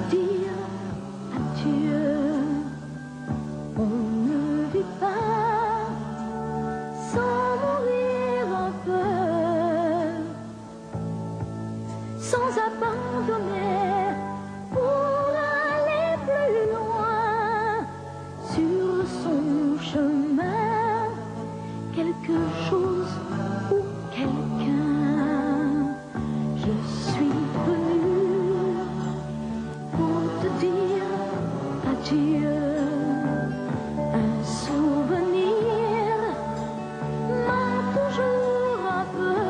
dire adieu. On ne vit pas sans mourir un peu, sans abandonner pour aller plus loin sur son chemin, quelque chose ou quelqu'un. Je suis venue pour te dire adieu. Un souvenir manque toujours un peu.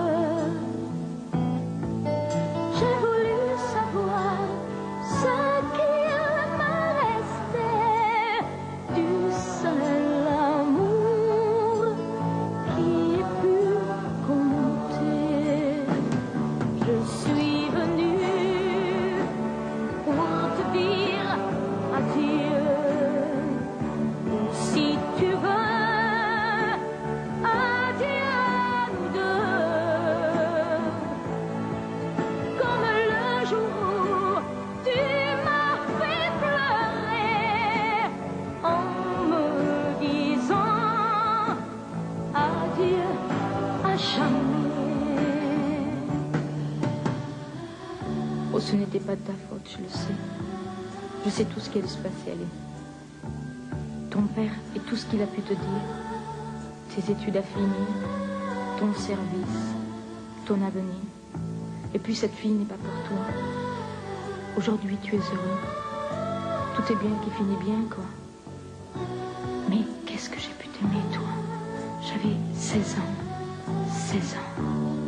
J'ai voulu savoir ce qu'il me restait du seul amour qui ait pu compter. Je suis venue pour te dire adieu. Si tu veux, adieu à nous deux. Comme le jour où tu m'as fait pleurer en me disant adieu à jamais. Oh, ce n'était pas de ta faute, je le sais. Je sais tout ce qui allait se passer, allez. Ton père et tout ce qu'il a pu te dire, tes études à finir, ton service, ton avenir. Et puis cette fille n'est pas pour toi. Aujourd'hui, tu es heureux. Tout est bien qui finit bien, quoi. Mais qu'est-ce que j'ai pu t'aimer, toi? J'avais 16 ans. 16 ans.